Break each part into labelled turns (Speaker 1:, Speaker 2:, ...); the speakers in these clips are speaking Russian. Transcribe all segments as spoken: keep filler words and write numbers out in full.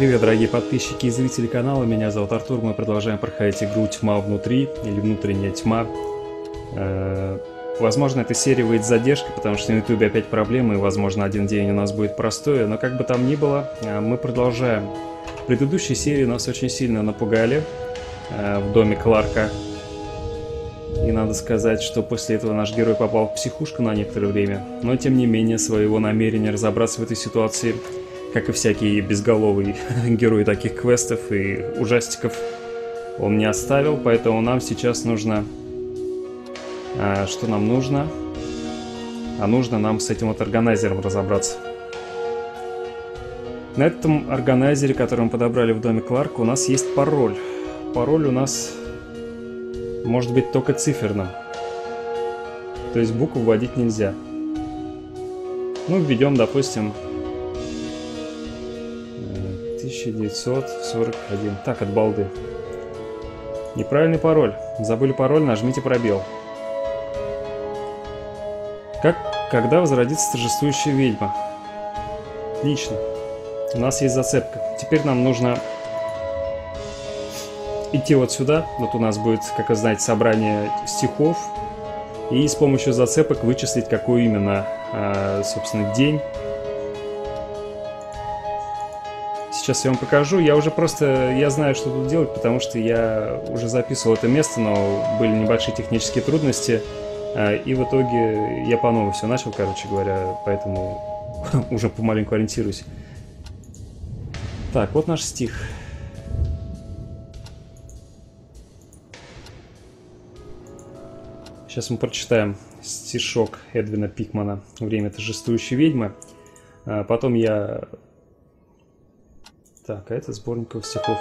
Speaker 1: Привет, дорогие подписчики и зрители канала, меня зовут Артур, мы продолжаем проходить игру «Тьма внутри» или «Внутренняя тьма». Э, возможно, эта серия выйдет с задержкой, потому что на ютубе опять проблемы, и, возможно, один день у нас будет простое, но как бы там ни было, мы продолжаем. В предыдущей серии нас очень сильно напугали э, в доме Кларка, и надо сказать, что после этого наш герой попал в психушку на некоторое время, но, тем не менее, своего намерения разобраться в этой ситуации, как и всякий безголовый герой таких квестов и ужастиков, он не оставил, поэтому нам сейчас нужно... А, что нам нужно? А нужно нам с этим вот органайзером разобраться. На этом органайзере, который мы подобрали в доме Кларка, у нас есть пароль. Пароль у нас может быть только циферным. То есть букву вводить нельзя. Ну, введем, допустим... тысяча девятьсот сорок один. Так, от балды. Неправильный пароль. Забыли пароль, нажмите пробел. Как, когда возродится торжествующая ведьма? Отлично. У нас есть зацепка. Теперь нам нужно идти вот сюда. Вот у нас будет, как вы знаете, собрание стихов. И с помощью зацепок вычислить, какой именно, собственно, день. Сейчас я вам покажу. Я уже просто, я знаю, что тут делать, потому что я уже записывал это место, но были небольшие технические трудности. И в итоге я по новой все начал, короче говоря, поэтому уже помаленьку ориентируюсь. Так, вот наш стих. Сейчас мы прочитаем стишок Эдвина Пикмана «Время торжествующей ведьмы». Потом я... Так, а это сборников стихов.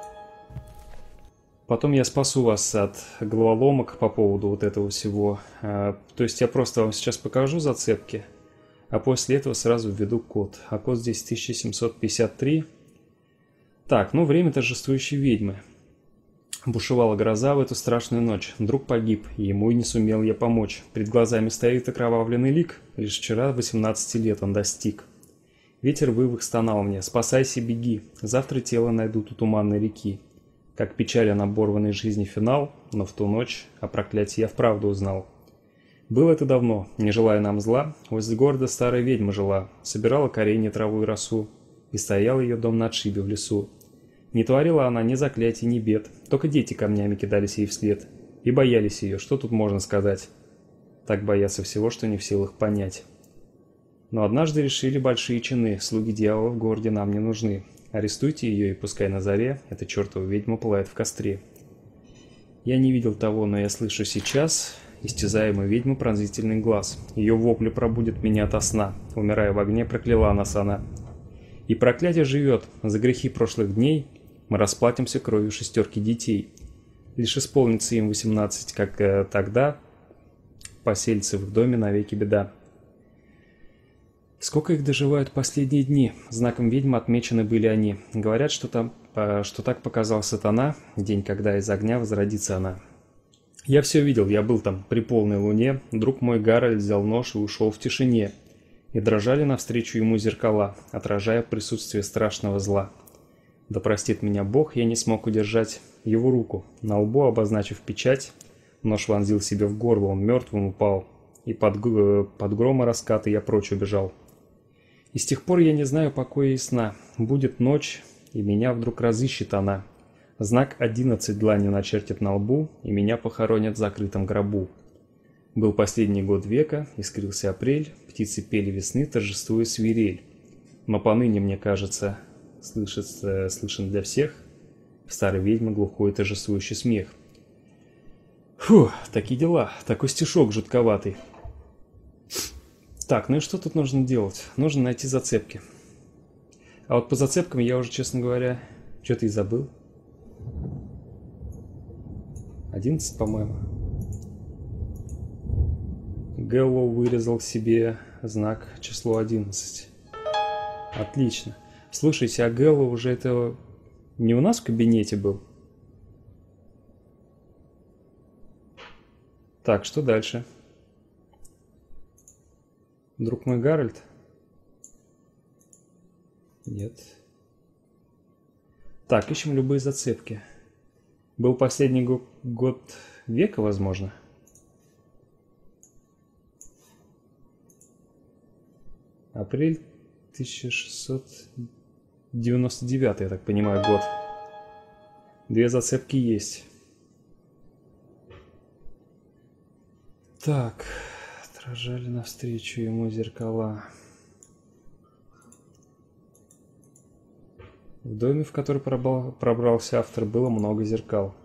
Speaker 1: Потом я спасу вас от головоломок по поводу вот этого всего. То есть я просто вам сейчас покажу зацепки, а после этого сразу введу код. А код здесь тысяча семьсот пятьдесят три. Так, ну время торжествующей ведьмы. Бушевала гроза в эту страшную ночь. Друг погиб, и ему и не сумел я помочь. Перед глазами стоит окровавленный лик. Лишь вчера восемнадцати лет он достиг. Ветер вывых стонал мне: «Спасайся, беги, завтра тело найдут у туманной реки». Как печален оборванной жизни финал, но в ту ночь о проклятии я вправду узнал. Было это давно, не желая нам зла, возле города старая ведьма жила, собирала коренья, траву и росу, и стоял ее дом на отшибе в лесу. Не творила она ни заклятий, ни бед, только дети камнями кидались ей вслед, и боялись ее, что тут можно сказать. Так боятся всего, что не в силах понять. Но однажды решили большие чины, слуги дьявола в городе нам не нужны. Арестуйте ее, и пускай на заре эта чертова ведьма пылает в костре. Я не видел того, но я слышу сейчас истязаемую ведьму пронзительный глаз. Ее вопли пробудят меня ото сна. Умирая в огне, прокляла нас она. И проклятие живет. За грехи прошлых дней мы расплатимся кровью шестерки детей. Лишь исполнится им восемнадцать, как э, тогда поселится в их доме навеки беда. Сколько их доживают последние дни, знаком ведьмы отмечены были они. Говорят, что, там, что так показал сатана, день, когда из огня возродится она. Я все видел, я был там при полной луне, друг мой Гарольд взял нож и ушел в тишине. И дрожали навстречу ему зеркала, отражая присутствие страшного зла. Да простит меня Бог, я не смог удержать его руку. На лбу, обозначив печать, нож вонзил себе в горло, он мертвым упал. И под, под грома раскаты я прочь убежал. И с тех пор я не знаю покоя и сна. Будет ночь, и меня вдруг разыщет она. Знак одиннадцать дланью начертит на лбу, и меня похоронят в закрытом гробу. Был последний год века, искрился апрель, птицы пели весны, торжествуя свирель. Но поныне, мне кажется, слышится, слышен для всех в старой ведьме глухой торжествующий смех. Фу, такие дела, такой стишок жутковатый. Так, ну и что тут нужно делать? Нужно найти зацепки. А вот по зацепкам я уже, честно говоря, что-то и забыл. одиннадцать, по-моему. Гэллоу вырезал себе знак число одиннадцать. Отлично. Слушайте, а Гэллоу уже это не у нас в кабинете был? Так, что дальше? Друг мой Гарольд? Нет. Так, ищем любые зацепки. Был последний го год века, возможно. Апрель тысяча шестьсот девяносто девятый, я так понимаю, год. Две зацепки есть. Так, отражали навстречу ему зеркала. В доме, в который пробрал, пробрался автор, было много зеркал.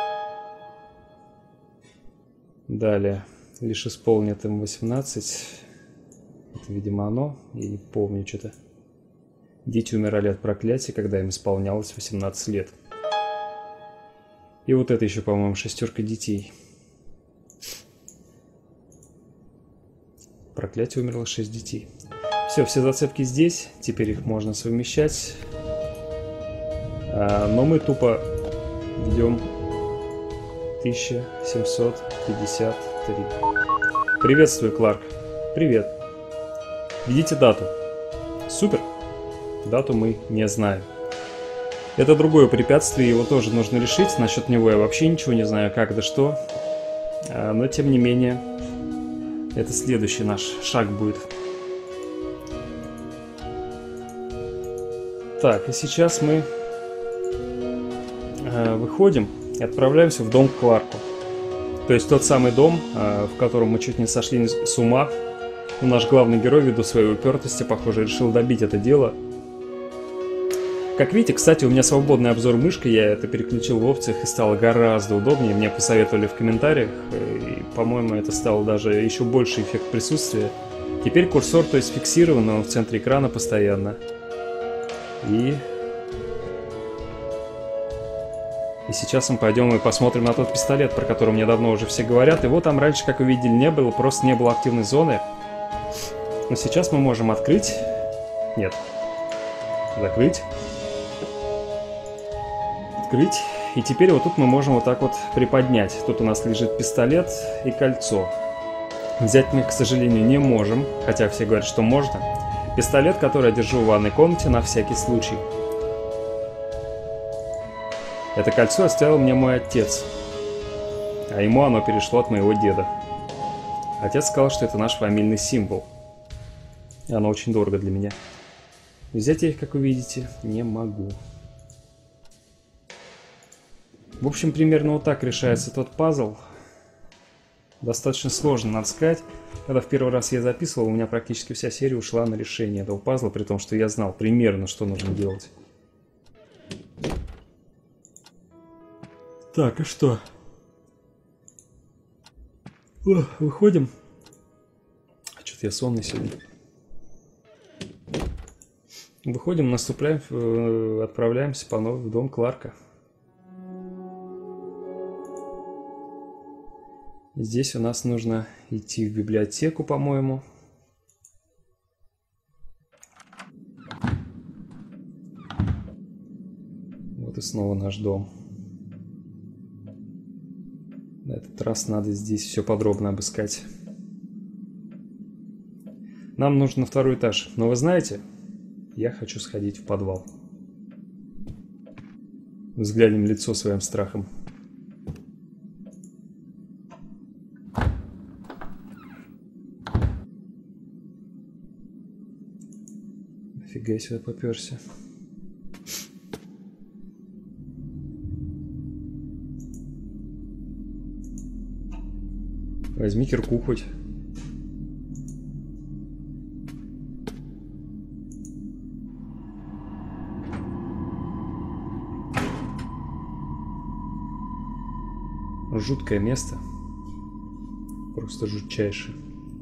Speaker 1: Далее, лишь исполнит им восемнадцать. Это, видимо, оно. Я не помню что-то. Дети умирали от проклятия, когда им исполнялось восемнадцать лет. И вот это еще, по-моему, шестерка детей. Проклятие, умерло шесть детей. Все, все зацепки здесь. Теперь их можно совмещать. А, но мы тупо ведем тысяча семьсот пятьдесят три. Приветствую, Кларк. Привет. Введите дату. Супер. Дату мы не знаем. Это другое препятствие, его тоже нужно решить. Насчет него я вообще ничего не знаю, как да что. А, но тем не менее, это следующий наш шаг будет. Так, и сейчас мы э, выходим и отправляемся в дом к Кларку. То есть тот самый дом, э, в котором мы чуть не сошли с ума. Но наш главный герой, ввиду своей упертости, похоже, решил добить это дело. Как видите, кстати, у меня свободный обзор мышкой, я это переключил в опциях и стало гораздо удобнее. Мне посоветовали в комментариях, и, по-моему, это стало даже еще больше эффект присутствия. Теперь курсор, то есть фиксирован, он в центре экрана постоянно. И... И сейчас мы пойдем и посмотрим на тот пистолет, про который мне давно уже все говорят. Его там раньше, как вы видели, не было, просто не было активной зоны. Но сейчас мы можем открыть... Нет. Закрыть. Открыть. И теперь вот тут мы можем вот так вот приподнять. Тут у нас лежит пистолет и кольцо. Взять мы, к сожалению, не можем, хотя все говорят, что можно. Пистолет, который я держу в ванной комнате на всякий случай. Это кольцо оставил мне мой отец, а ему оно перешло от моего деда. Отец сказал, что это наш фамильный символ. И оно очень дорого для меня. Взять я их, как вы видите, не могу. В общем, примерно вот так решается тот пазл. Достаточно сложно, надо сказать. Когда в первый раз я записывал, у меня практически вся серия ушла на решение этого пазла, при том, что я знал примерно, что нужно делать. Так, и что? О, выходим. А что-то я сонный сегодня. Выходим, наступаем, отправляемся по новой в дом Кларка. Здесь у нас нужно идти в библиотеку, по-моему. Вот и снова наш дом. На этот раз надо здесь все подробно обыскать. Нам нужно на второй этаж. Но вы знаете, я хочу сходить в подвал. Взглянем в лицо своим страхом. Нафига я сюда попёрся? Возьми кирку хоть. Жуткое место. Просто жутчайшее.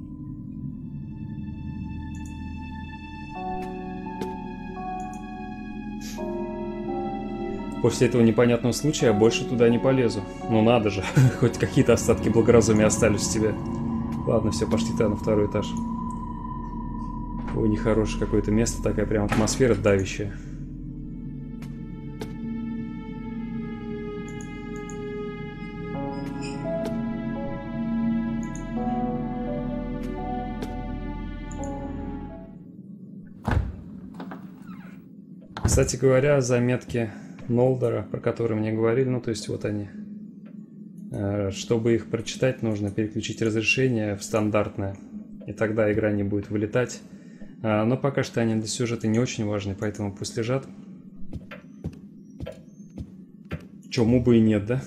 Speaker 1: После этого непонятного случая я больше туда не полезу. Ну надо же, хоть какие-то остатки благоразумия остались у тебя. Ладно, все, пошли тогда на второй этаж. Ой, нехорошее какое-то место, такая прям атмосфера давящая. Кстати говоря, заметки Нолдера, про которые мне говорили. Ну, то есть вот они. Чтобы их прочитать, нужно переключить разрешение в стандартное. И тогда игра не будет вылетать. Но пока что они для сюжета не очень важны, поэтому пусть лежат. Чему бы и нет, да?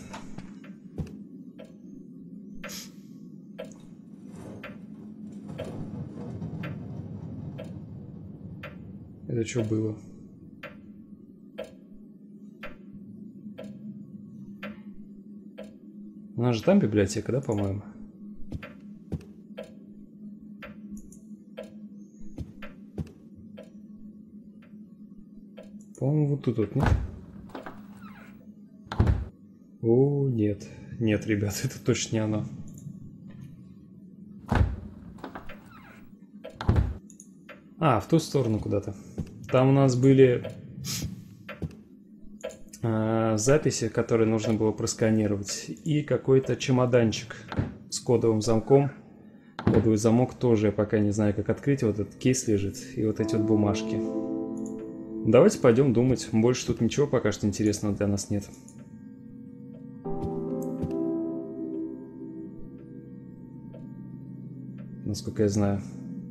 Speaker 1: Это что было? У нас же там библиотека, да, по-моему? По-моему, вот тут вот, нет? О, нет. Нет, ребят, это точно не оно. А, в ту сторону куда-то. Там у нас были э, записи, которые нужно было просканировать. И какой-то чемоданчик с кодовым замком. Кодовый замок тоже я пока не знаю, как открыть. Вот этот кейс лежит. И вот эти вот бумажки. Давайте пойдем думать. Больше тут ничего пока что интересного для нас нет. Насколько я знаю.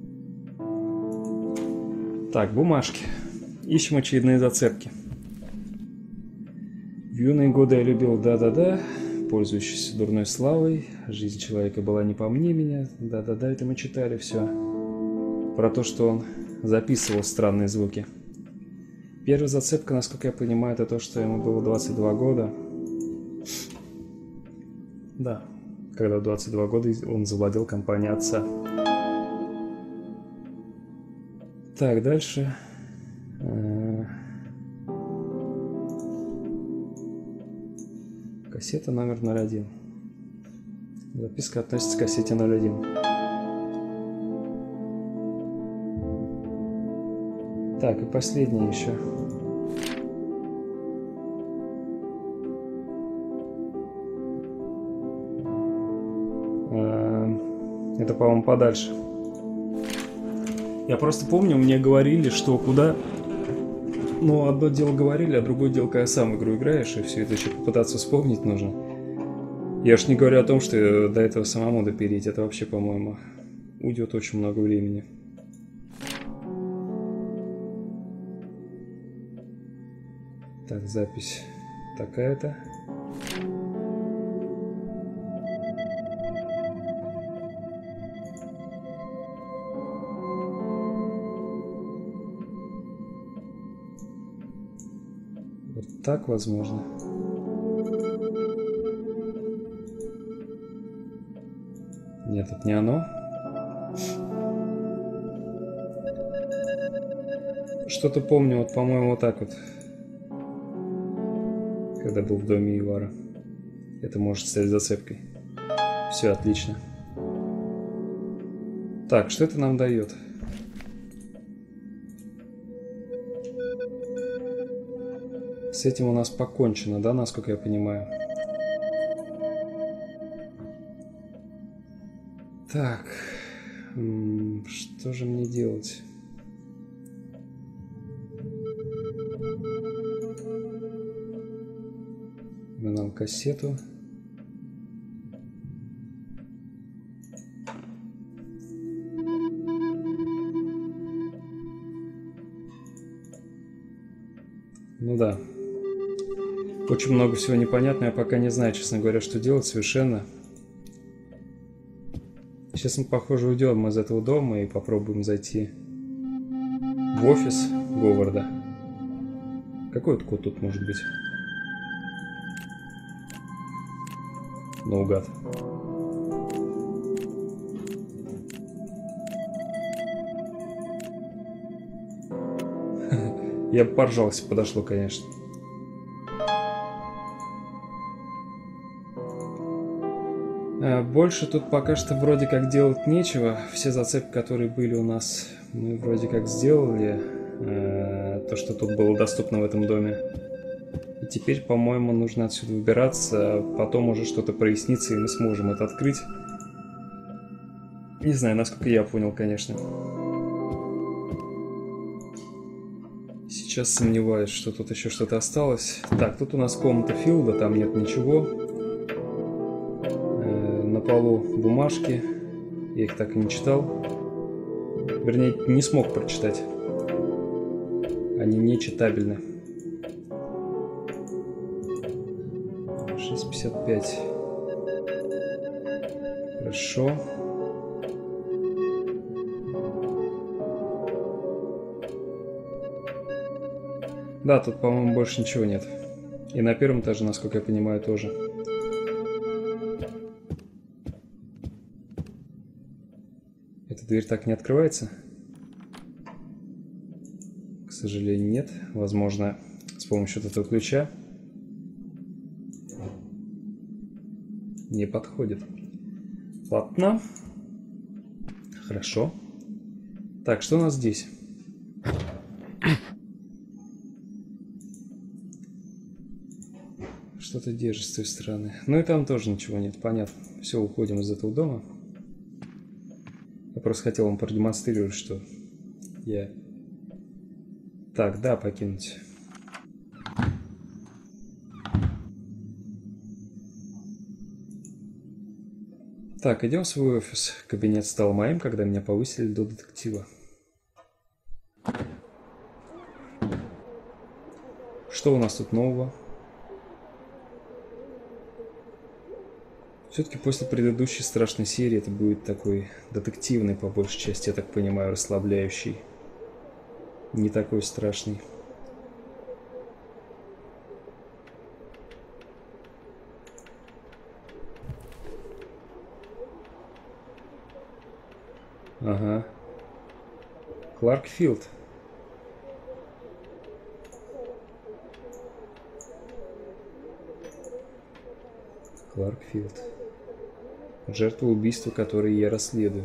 Speaker 1: Так, бумажки. Ищем очередные зацепки. В юные годы я любил да-да-да, пользующийся дурной славой. Жизнь человека была не по мне меня. Да-да-да, это мы читали все. Про то, что он записывал странные звуки. Первая зацепка, насколько я понимаю, это то, что ему было двадцать два года. Да, когда в двадцать два года он завладел компанией отца. Так, дальше. Кассета номер ноль один. Записка относится к кассете ноль один. Так, и последнее еще. Это, по-моему, подальше. Я просто помню, мне говорили, что куда... Ну, одно дело говорили, а другое дело, когда сам игру играешь, и все это еще попытаться вспомнить нужно. Я ж не говорю о том, что до этого самому допереть. Это вообще, по-моему, уйдет очень много времени. Так, запись такая-то. Вот так, возможно. Нет, это не оно. Что-то помню, вот, по-моему, вот так вот. Когда был в доме Ивара. Это может стать зацепкой. Все, отлично. Так, что это нам дает? С этим у нас покончено, да, насколько я понимаю? Так, что же мне делать? Нам кассету. Ну да. Очень много всего непонятного. Я пока не знаю, честно говоря, что делать совершенно. Сейчас мы, похоже, уйдем из этого дома и попробуем зайти в офис Говарда. Какой вот код тут может быть? Наугад. Я бы поржал, если подошло, конечно. Больше тут пока что вроде как делать нечего. Все зацепки, которые были у нас, мы вроде как сделали. То, что тут было доступно в этом доме. И теперь, по-моему, нужно отсюда выбираться. Потом уже что-то прояснится, и мы сможем это открыть. Не знаю, насколько я понял, конечно. Сейчас сейчас сомневаюсь, что тут еще что-то осталось. Так, тут у нас комната Филда, там нет ничего. Э, на полу бумажки. Я их так и не читал. Вернее, не смог прочитать. Они не читабельны. шесть пятьдесят пять. Хорошо. Да, тут, по-моему, больше ничего нет. И на первом этаже, насколько я понимаю, тоже. Эта дверь так не открывается? К сожалению, нет. Возможно, с помощью этого ключа. Не подходит. Ладно. Хорошо. Так, что у нас здесь? Что-то держит с той стороны. Ну и там тоже ничего нет, понятно. Все, уходим из этого дома. Я просто хотел вам продемонстрировать, что я... Так, да, покинуть. Так, идем в свой офис. Кабинет стал моим, когда меня повысили до детектива. Что у нас тут нового? Все-таки после предыдущей страшной серии это будет такой детективный, по большей части, я так понимаю, расслабляющий. Не такой страшный. Ага. Кларкфилд. Кларкфилд. Жертва убийства, которое я расследую.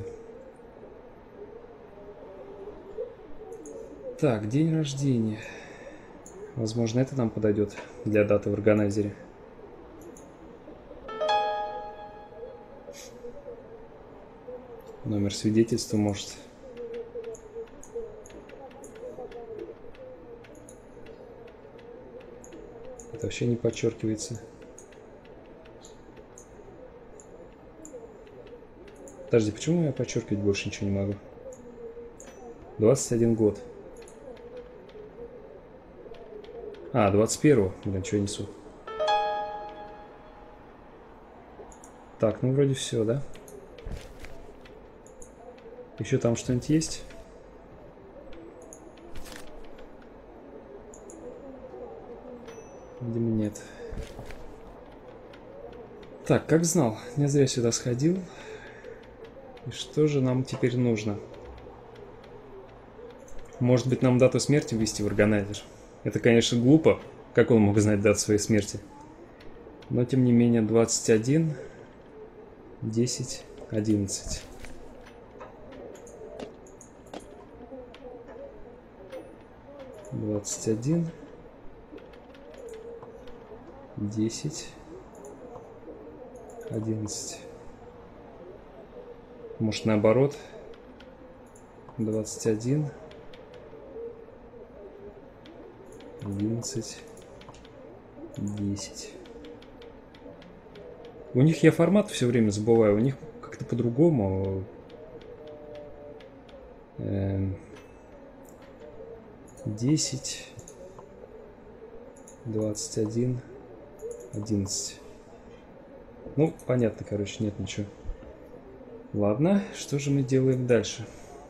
Speaker 1: Так, день рождения. Возможно, это нам подойдет для даты в органайзере. Номер свидетельства, может. Это вообще не подчеркивается. Подожди, почему я подчеркивать больше ничего не могу? двадцать один год. А, двадцать первого. Блин, что я несу? Так, ну вроде все, да? Еще там что-нибудь есть? Видимо, нет. Так, как знал, не зря сюда сходил. И что же нам теперь нужно? Может быть, нам дату смерти ввести в органайзер? Это, конечно, глупо. Как он мог знать дату своей смерти? Но, тем не менее, двадцать один, десять, одиннадцать. двадцать один, десять, одиннадцать. Может, наоборот? двадцать один, одиннадцать, десять. У них я формат все время забываю. У них как-то по-другому. Эм, десять, двадцать один, одиннадцать. Ну, понятно, короче, нет ничего. Ладно, что же мы делаем дальше?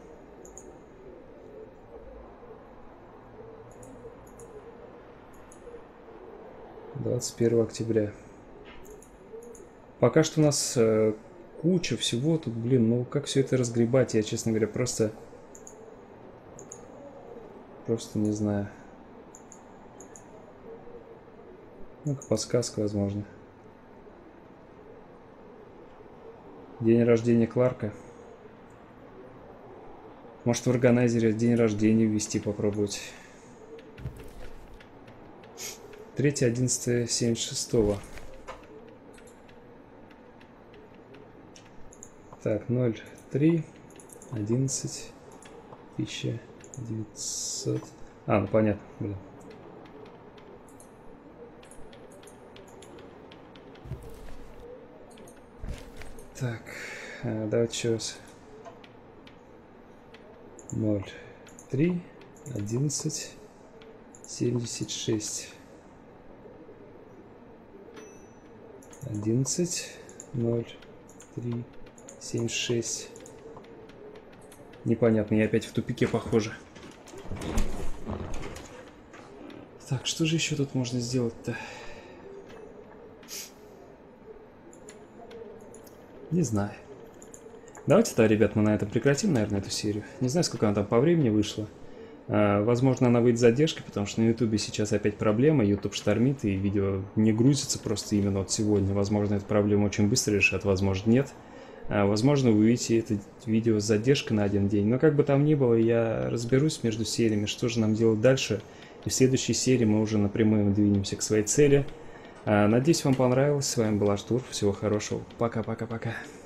Speaker 1: двадцать первого октября. Пока что у нас э, куча всего тут, блин, ну как все это разгребать, я, честно говоря, просто... Просто не знаю. Ну-ка, подсказка, возможно. День рождения Кларка. Может, в органайзере день рождения ввести, попробовать. третье одиннадцатое семьдесят шестого. Так, ноль три одиннадцать тысяча девятьсот А, ну понятно, блин. Так, давайте еще раз. ноль, три, одиннадцать, семьдесят шесть. одиннадцать, ноль, три, семьдесят шесть. Непонятно, я опять в тупике, похоже. Так, что же еще тут можно сделать-то? Не знаю. Давайте-то, ребят, мы на этом прекратим, наверное, эту серию. Не знаю, сколько она там по времени вышла. А, возможно, она выйдет с задержкой, потому что на ютубе сейчас опять проблема. Ютуб штормит, и видео не грузится просто именно вот сегодня. Возможно, эту проблему очень быстро решат, возможно, нет. А, возможно, вы увидите это видео с задержкой на один день. Но как бы там ни было, я разберусь между сериями, что же нам делать дальше. И в следующей серии мы уже напрямую двинемся к своей цели. А, надеюсь, вам понравилось. С вами был Артур. Всего хорошего. Пока-пока-пока.